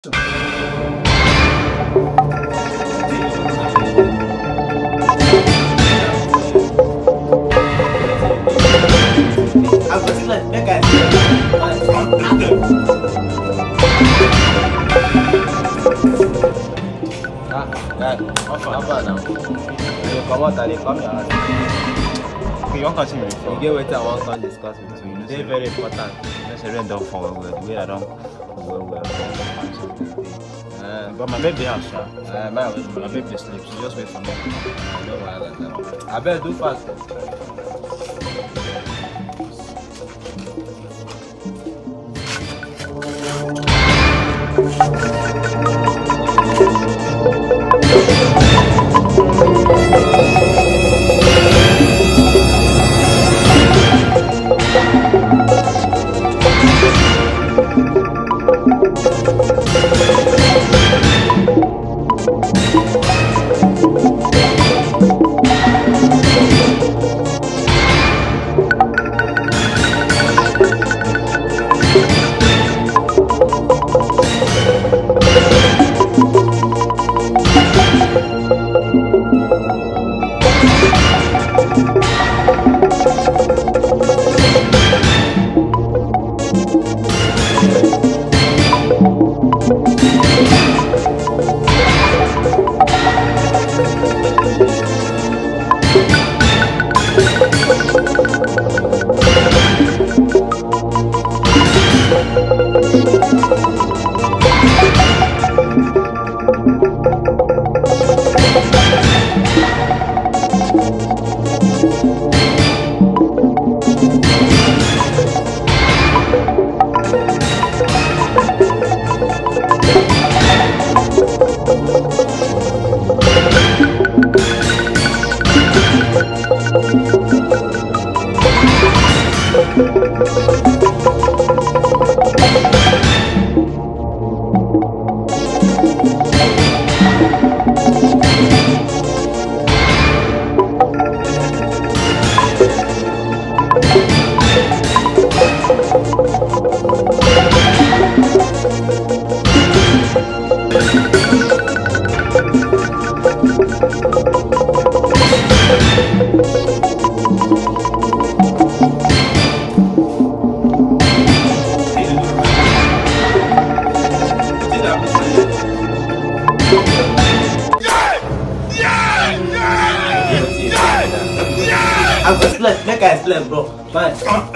I was like, that guy. How far now? You come out and they come here. Okay, you want to continue before? You get what I want to discuss with you. It's very important. Let's say don't for the way I don't. But my baby has my baby sleeps. So just wait for me. I better do fast. I was like, that guy's left, bro. Man.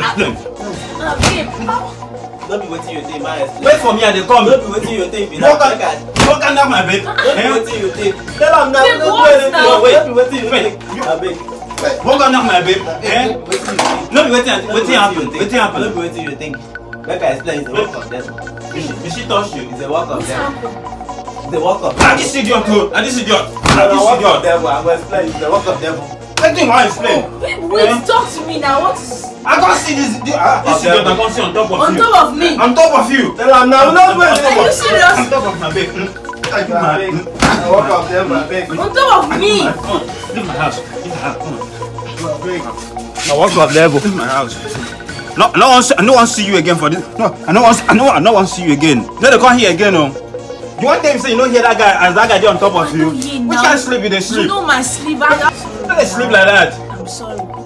Don't be waiting your thing, man. Wait for me and they come. Don't be waiting your thing. What can that my babe? Don't be waiting your thing. Tell him now. Babe, Don't what do anything. now? Wait, don't be waiting your thing. I beg. What can that my babe? No be waiting happen. Waiting Don't happen. be waiting your thing. That guy's playing. It's a work of them. Did she touch you? It's a work of them. It's a work of them. Ah, this idiot too. Ah, this idiot. It's Ah, a this work of idiot. devil. I'm going to explain. It's a work of devil. I think I explain. Wait, talk to me now. What is I can't see this idiot. I can't see on top of on you. top of me? On top of you. Tell him now. No, wait. Are you serious? On top of my babe. I beg. I work of them. I beg. On top of me? Come on. Leave my house. Leave my house. Come on. I beg. I work of devil. Leave my house. No one see you again for this. No, I no one see you again. No, they come here again, no. You want them to say you don't hear that guy as that guy there on top of you? Which kind of sleep you they sleep? You know my sleep. Why they sleep like that? I'm sorry.